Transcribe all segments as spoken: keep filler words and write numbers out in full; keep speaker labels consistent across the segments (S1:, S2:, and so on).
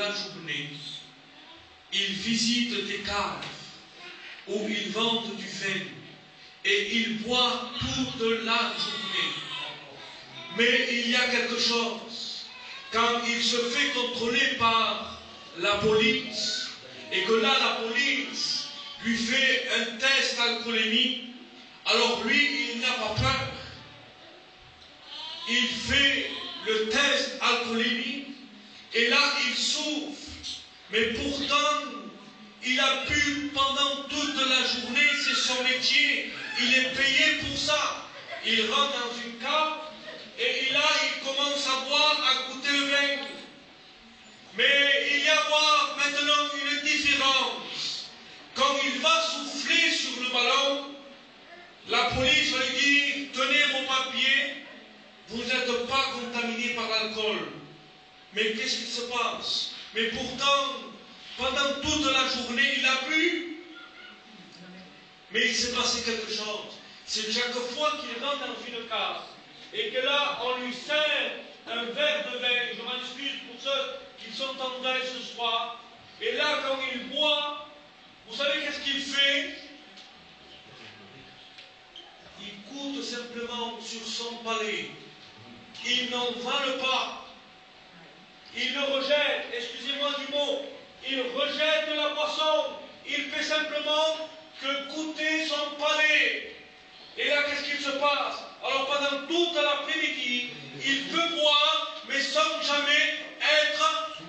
S1: la journée, ils visitent des caves où ils vendent du vin et ils boivent toute la journée. Mais il y a quelque chose, quand il se fait contrôler par la police et que là la police lui fait un test alcoolémique, alors lui il n'a pas peur. Il fait le test alcoolémique et là il souffre. Mais pourtant, il a bu pendant toute la journée, c'est son métier, il est payé pour ça. Il rentre dans une cave et là il commence à boire, à goûter le vin. Mais il y a voir maintenant une différence. Quand il va souffler sur le ballon, la police va lui dire, tenez vos papiers, vous n'êtes pas contaminé par l'alcool. Mais qu'est-ce qui se passe? Mais pourtant, pendant toute la journée, il a bu. Mais il s'est passé quelque chose. C'est chaque fois qu'il rentre dans une case et que là, on lui sert un verre de vin. Je m'excuse pour ceux qui sont en deuil ce soir. Et là, quand il boit, vous savez qu'est-ce qu'il fait? Il coûte simplement sur son palais. Il n'en vale pas. Il le rejette, excusez-moi du mot, il rejette la boisson. Il fait simplement que goûter son palais. Et là, qu'est-ce qu'il se passe? Alors pendant toute l'après-midi, il peut boire, mais sans jamais être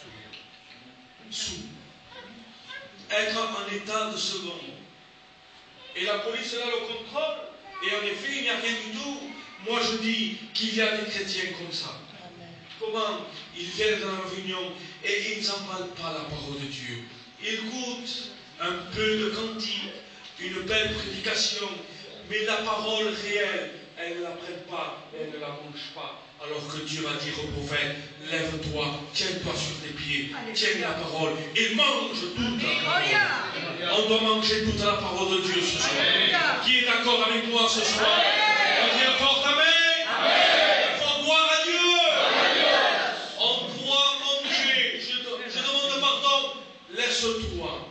S1: sous. Être en état de seconde. Et la police là le contrôle. Et en effet, il n'y a rien du tout. Moi je dis qu'il y a des chrétiens comme ça. Comment ils viennent dans la réunion et ils n'embalent pas la parole de Dieu. Ils goûtent un peu de cantique, une belle prédication, mais la parole réelle, elle ne la prennent pas, elle ne la mange pas. Alors que Dieu va dire au prophète, lève-toi, tiens-toi sur tes pieds, tiens la parole et mange toute la parole. On doit manger toute la parole de Dieu ce soir. Qui est d'accord avec moi ce soir? On dit fort amen. Il faut gloire à Dieu. On doit manger. Je, je demande pardon. Laisse-toi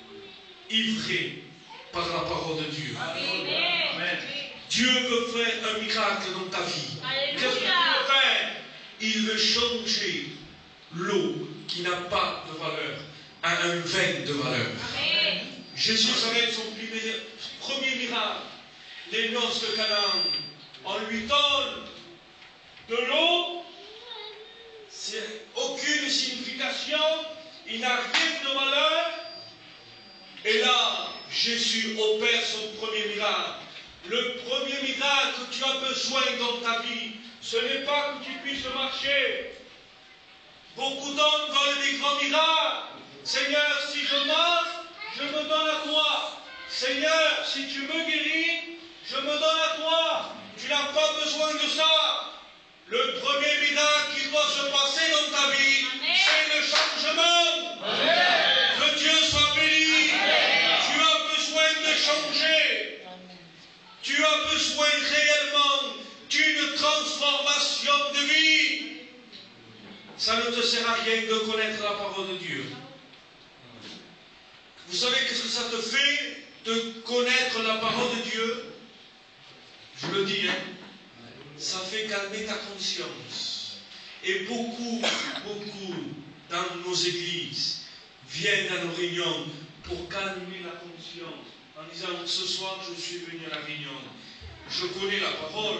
S1: ivrer par la parole de Dieu. Amen. Dieu veut faire un miracle dans ta vie. Qu'est-ce qu'il veut faire? Il veut changer l'eau qui n'a pas de valeur à un vin de valeur. Amen. Jésus savait son premier miracle, les noces de Canaan. On lui donne de l'eau, c'est aucune signification, il n'a rien de valeur. Et là, Jésus opère son premier miracle. Le premier miracle que tu as besoin dans ta vie, ce n'est pas que tu puisses marcher. Beaucoup d'hommes veulent des grands miracles. Seigneur, si je marche, je me donne à toi. Seigneur, si tu me guéris, je me donne à toi. Tu n'as pas besoin de ça. Le premier miracle qui doit se passer dans ta vie, c'est le changement. Amen. Que Dieu soit béni. Amen. Tu as besoin de changer. Amen. Tu as besoin réellement d'une transformation de vie. Ça ne te sert à rien de connaître la parole de Dieu. Vous savez qu'est-ce que ça te fait de connaître la parole de Dieu? Je le dis, hein, ça fait calmer ta conscience. Et beaucoup, beaucoup dans nos églises viennent à nos réunions pour calmer la conscience en disant, ce soir je suis venu à la réunion, je connais la parole.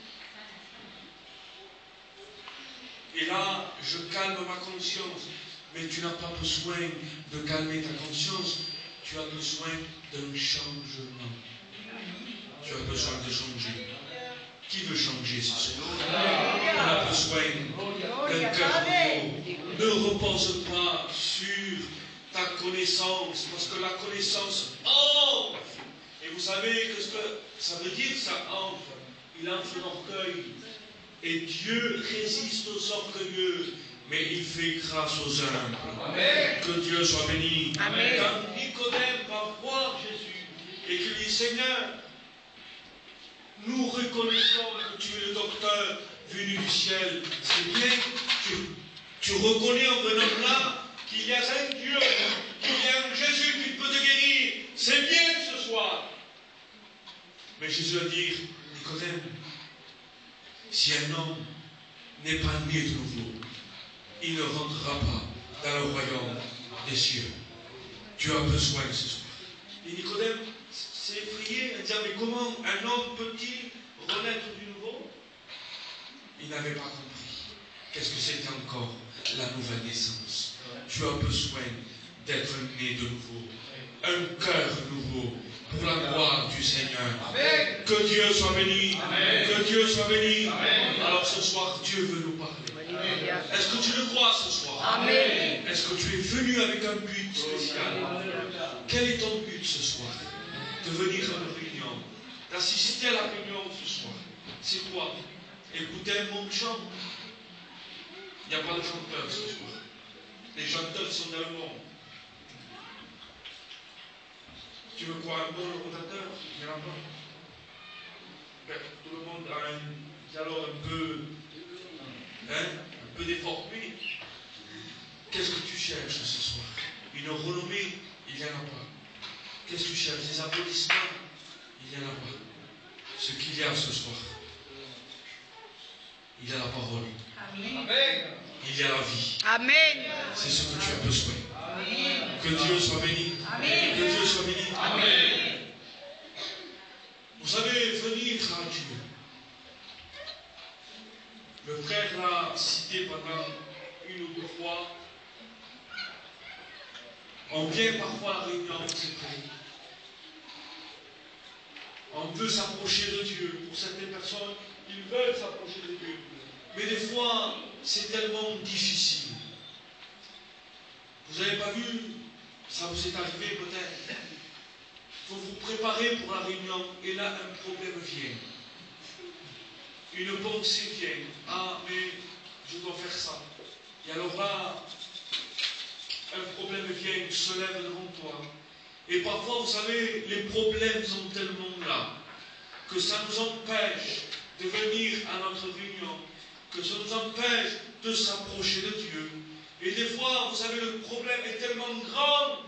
S1: Et là, je calme ma conscience. Mais tu n'as pas besoin de calmer ta conscience. Tu as besoin d'un changement. Tu as besoin de changer. Qui veut changer ce soir? On a besoin d'un cœur nouveau. Ne repose pas sur ta connaissance, parce que la connaissance enfle. Et vous savez que ce que ça veut dire, ça enfle. Il enfle l'orgueil. Et Dieu résiste aux orgueilleux, mais il fait grâce aux humbles. Amen. Que Dieu soit béni. Amen. Quand Nicodème va voir Jésus et qu'il dit, Seigneur, nous reconnaissons que tu es le docteur venu du ciel. C'est bien, tu, tu reconnais en venant là qu'il y a un Dieu, qu'il y a un Jésus qui peut te guérir, c'est bien ce soir. Mais Jésus va dire, Nicodème, si un homme n'est pas né de nouveau, il ne rentrera pas dans le royaume des cieux. Tu as besoin ce soir. Et Nicodème s'est effrayé en disant, mais comment un homme peut-il renaître du nouveau? Il n'avait pas compris. Qu'est-ce que c'était encore la nouvelle naissance? Tu as besoin d'être né de nouveau. Un cœur nouveau pour la gloire du Seigneur. Amen. Que Dieu soit béni. Amen. Que Dieu soit béni. Amen. Alors ce soir, Dieu veut nous parler. Est-ce que tu le crois ce soir? Amen. Est-ce que tu es venu avec un but spécial? Quel est ton but ce soir? De venir à une réunion, d'assister à la réunion ce soir. C'est quoi? Écouter un bon chant. Il n'y a pas de chanteur ce soir. Les chanteurs sont dans le monde. Tu veux quoi, un bon rotateur? Il n'y en a pas. Ben, tout le monde a un dialogue un peu, hein, un peu déformé. Qu'est-ce que tu cherches ce soir? Une renommée? Il n'y en a pas. Qu'est-ce que tu cherches? Des applaudissements? Il n'y en a pas. Ce qu'il y a ce soir, il y a la parole. Amen. Il y a la vie. Amen. C'est ce que tu as besoin. Amen. Que Dieu soit béni. Amen. Que Dieu soit béni. Amen. Vous savez, venir à Dieu. Le frère l'a cité pendant une ou deux fois. On vient parfois à la réunion, c'est vrai. On veut s'approcher de Dieu. Pour certaines personnes, ils veulent s'approcher de Dieu. Mais des fois, c'est tellement difficile. Vous n'avez pas vu, ça vous est arrivé peut-être. Il faut vous préparer pour la réunion et là, un problème vient. Une pensée vient. Ah, mais je dois faire ça. Et alors là, un problème vient, se lève devant toi. Et parfois, vous savez, les problèmes sont tellement là que ça nous empêche de venir à notre réunion, que ça nous empêche de s'approcher de Dieu. Et des fois, vous savez, le problème est tellement grand,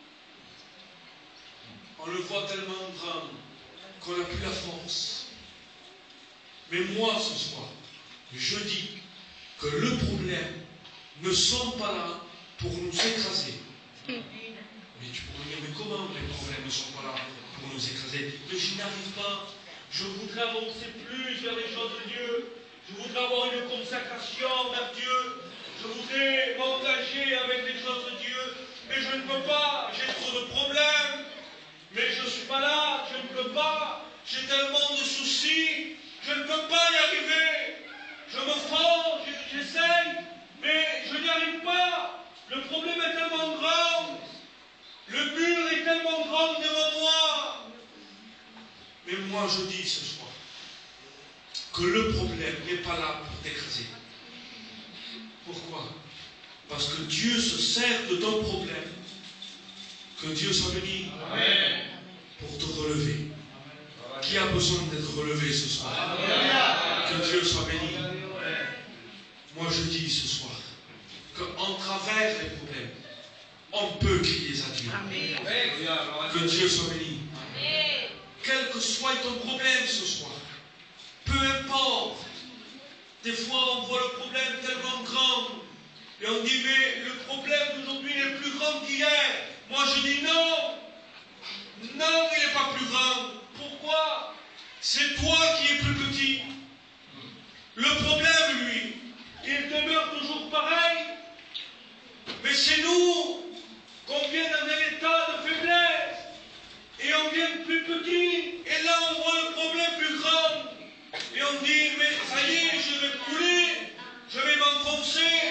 S1: on le voit tellement grand, qu'on n'a plus la force. Mais moi, ce soir, je dis que le problème ne sont pas là pour nous écraser. Mais tu pourrais dire, mais comment les problèmes ne sont pas là pour nous écraser? Mais je n'y arrive pas. Je voudrais avancer plus vers les choses de Dieu. Je voudrais avoir une consacration vers Dieu. Je voudrais m'engager avec les choses de Dieu. Mais je ne peux pas. J'ai trop de problèmes. Mais je ne suis pas là. Je ne peux pas. J'ai tellement de soucis. Je ne peux pas y arriver. Je me force, j'essaye. Mais je n'y arrive pas. Le problème est tellement grand. Le mur est tellement grand devant moi. Mais moi je dis ce soir que le problème n'est pas là pour t'écraser. Pourquoi? Parce que Dieu se sert de ton problème. Que Dieu soit béni. Amen. Pour te relever. Amen. Qui a besoin d'être relevé ce soir? Amen. Que Dieu soit béni. Amen. Moi je dis ce soir qu'en travers les problèmes, on peut crier à Dieu. Amen. Que Dieu soit béni. Amen. Quel que soit ton problème ce soir, peu importe. Des fois, on voit le problème tellement grand et on dit, mais le problème d'aujourd'hui est plus grand qu'hier. Moi, je dis non. Non, il n'est pas plus grand. Pourquoi? C'est toi qui es plus petit. Le problème, lui, il demeure toujours pareil. Mais c'est nous qu'on vient dans un état de faiblesse et on vient plus petit et là on voit le problème plus grand et on dit mais ça y est, je vais couler, je vais m'enfoncer.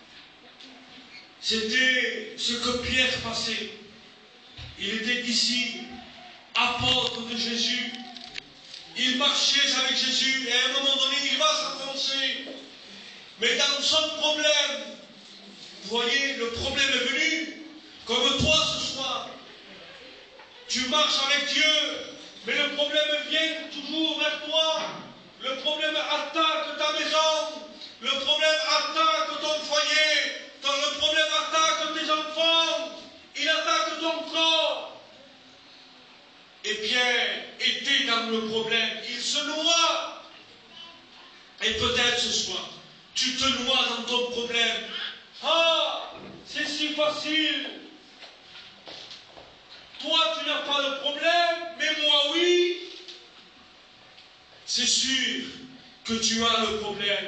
S1: C'était ce que Pierre passait. Il était ici, apôtre de Jésus. Il marchait avec Jésus et à un moment donné il va s'enfoncer. Mais dans son problème, vous voyez, le problème est venu, comme toi ce soir. Tu marches avec Dieu, mais le problème vient toujours vers toi. Le problème attaque ta maison. Le problème attaque ton foyer. Le problème attaque tes ce soir. Tu te noies dans ton problème. Ah, c'est si facile. Toi, tu n'as pas de problème, mais moi, oui. C'est sûr que tu as le problème.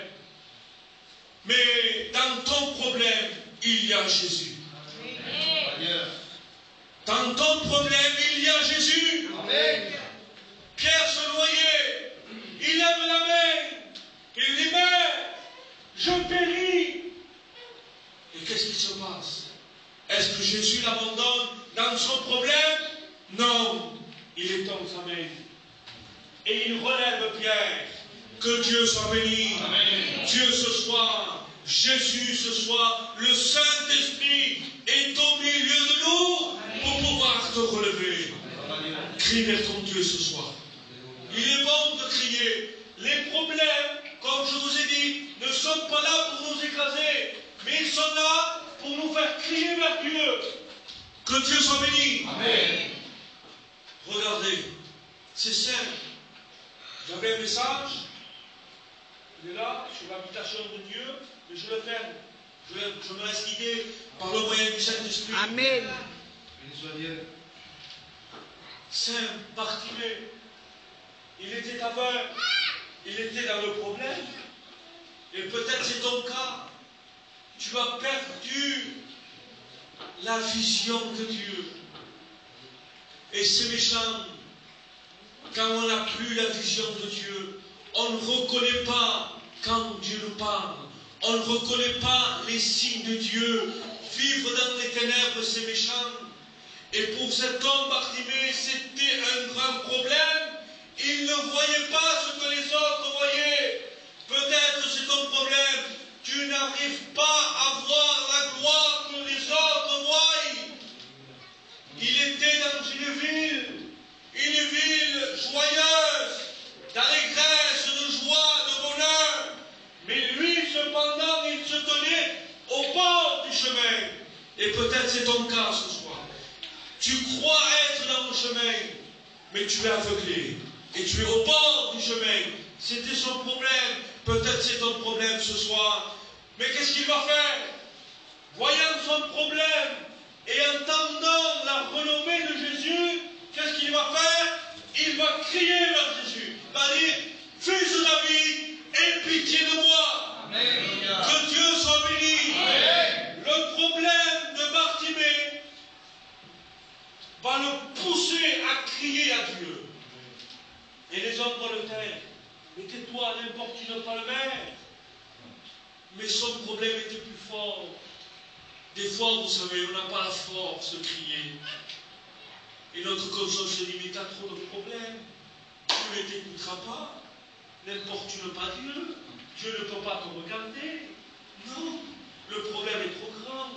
S1: Mais dans ton problème, il y a Jésus. Amen. Dans ton problème, il y a Jésus. Amen. Pierre se noyait. Il lève la main. Il dit, mais je péris. Et qu'est-ce qui se passe? Est-ce que Jésus l'abandonne dans son problème? Non. Il étend sa main. Et il relève Pierre. Que Dieu soit béni. Amen. Dieu ce soir, Jésus ce soir, le Saint-Esprit est au milieu de nous pour pouvoir te relever. Crie vers ton Dieu ce soir. Il est bon de crier. Les problèmes, comme je vous ai dit, ne sont pas là pour nous écraser, mais ils sont là pour nous faire crier vers Dieu. Que Dieu soit béni. Amen. Regardez, c'est simple. J'avais un message. Il est là, sur l'habitation de Dieu, mais je le ferme. Je, je me laisse guider par le moyen du Saint-Esprit. Amen. Saint Bartimée, il était aveugle, il était dans le problème, et peut-être c'est ton cas. Tu as perdu la vision de Dieu. Et c'est méchant. Quand on n'a plus la vision de Dieu, on ne reconnaît pas quand Dieu nous parle. On ne reconnaît pas les signes de Dieu. Vivre dans les ténèbres, c'est méchant. Et pour cet homme Bartimée, c'était un grand problème. Il ne voyait pas ce que les autres voyaient. Peut-être c'est ton problème. Tu n'arrives pas à voir la gloire que les autres voient. Il était dans une ville, une ville joyeuse, d'allégresse, de joie, de bonheur. Mais lui, cependant, il se tenait au bord du chemin. Et peut-être c'est ton cas ce soir. Tu crois être dans le chemin, mais tu es aveuglé. Et tu es au bord du chemin. C'était son problème. Peut-être c'est ton problème ce soir. Mais qu'est-ce qu'il va faire? Voyant son problème et entendant la renommée de Jésus, qu'est-ce qu'il va faire? Il va crier vers Jésus. Il va dire, Fils de David, aie pitié de moi. Amen. Que Dieu soit béni. Amen. Le problème de Bartimée va le pousser à crier à Dieu. Et les hommes vont le taire. Mais tais-toi, n'importune pas le maire. Mais son problème était plus fort. Des fois, vous savez, on n'a pas la force de crier. Et notre conscience se dit, mais tu as trop de problèmes. Dieu ne t'écoutera pas. N'importune pas Dieu. Dieu ne peut pas te regarder. Non, le problème est trop grand.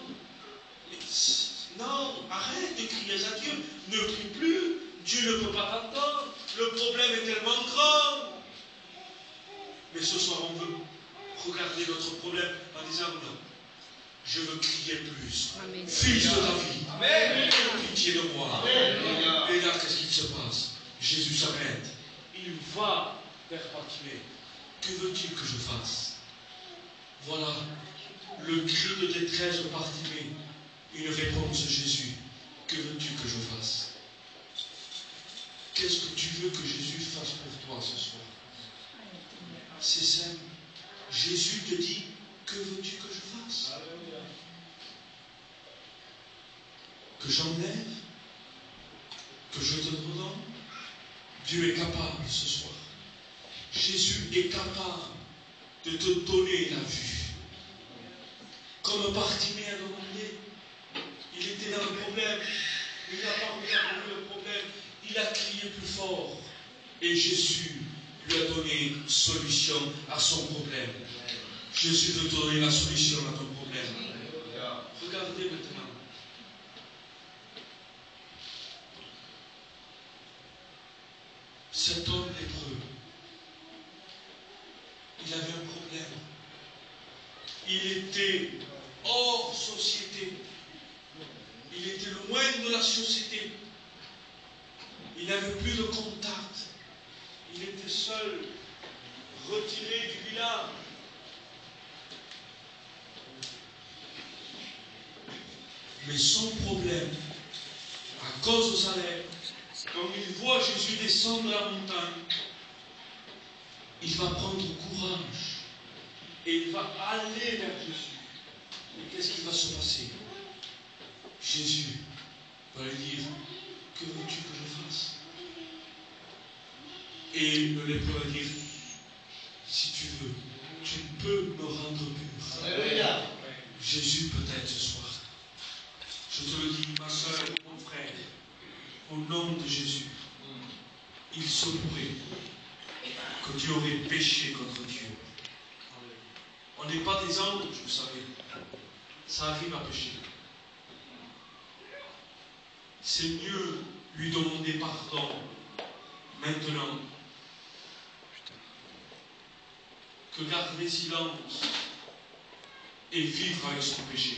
S1: Non, arrête de crier à Dieu. Ne prie plus. Dieu ne peut pas t'entendre. Le problème est tellement grand. Mais ce soir, on veut regarder notre problème en disant non. Je veux crier plus. Amen. Fils de David, Amen. Aie pitié de moi. Amen. Et là, qu'est-ce qui se passe? Jésus s'arrête. Il va vers Bartimée. Que veux-tu que je fasse? Voilà le cri de détresse de Bartimée. Une réponse de Jésus. Que veux-tu que je fasse? Qu'est-ce que tu veux que Jésus fasse pour toi ce soir? C'est simple. Jésus te dit, que veux-tu que je fasse? Que j'enlève? Que je te redonne? Dieu est capable ce soir. Jésus est capable de te donner la vue. Comme Bartimée a demandé, il était dans le problème. Il n'a pas regardé le problème. Il a crié plus fort. Et Jésus lui a donné solution à son problème. Jésus veut te donner la solution à ton problème. Regardez maintenant. Cet homme lépreux, il avait un problème. Il était hors société. Il était loin de la société. Il n'avait plus de contact. Il était seul, retiré du village. Mais son problème, à cause de sa lèpre, quand il voit Jésus descendre la montagne, il va prendre courage et il va aller vers Jésus. Et qu'est-ce qui va se passer? Jésus va lui dire, que veux-tu que je fasse? Et le lépreux va dire, si tu veux, tu peux me rendre pur. Alléluia. Jésus peut-être ce soir. Je te le dis, ma soeur, mon frère, au nom de Jésus, il se pourrait que tu aurais péché contre Dieu. On n'est pas des anges, vous savez. Ça arrive à pécher. C'est mieux lui demander pardon maintenant que garder silence et vivre avec son péché.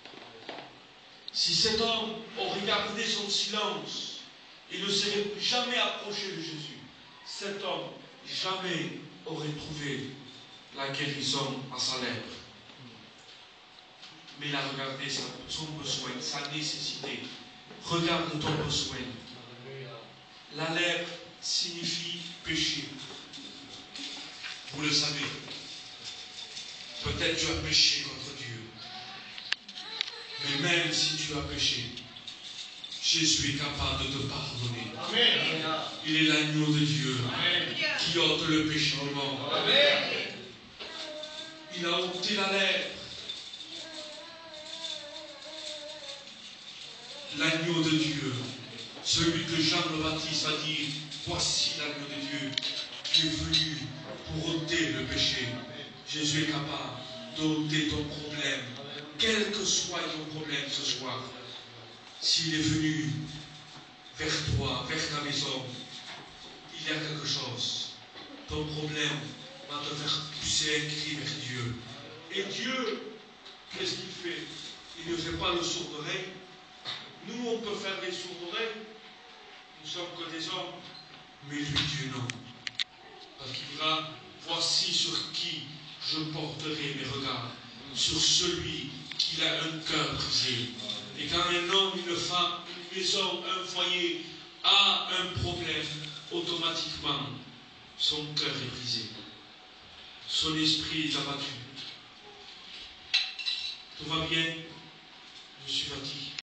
S1: Si cet homme aurait gardé son silence, il ne serait jamais approché de Jésus. Cet homme jamais aurait trouvé la guérison à sa lèpre. Mais il a regardé son besoin, sa nécessité. Regarde ton besoin. La lèpre signifie péché. Vous le savez. Peut-être tu as péché contre Dieu. Mais même si tu as péché, Jésus est capable de te pardonner. Amen. Il est l'agneau de Dieu. Amen. Qui ôte le péché du monde. Amen. Il a ôté la lèpre. L'agneau de Dieu, celui que Jean le Baptiste a dit, voici l'agneau de Dieu qui est venu pour ôter le péché. Jésus est capable d'ôter ton problème, quel que soit ton problème ce soir. S'il est venu vers toi, vers ta maison, il y a quelque chose. Ton problème va te faire pousser un cri vers Dieu. Et Dieu, qu'est-ce qu'il fait? Il ne fait pas le sourd d'oreille. Nous, on peut faire des sourds d'oreille. Nous sommes que des hommes. Mais lui, Dieu, non. Parce qu'il dira, voici sur qui je porterai mes regards. Sur celui qui a un cœur brisé. Et quand un homme, une femme, une maison, un foyer a un problème, automatiquement, son cœur est brisé. Son esprit est abattu. Tout va bien? Je suis fatigué.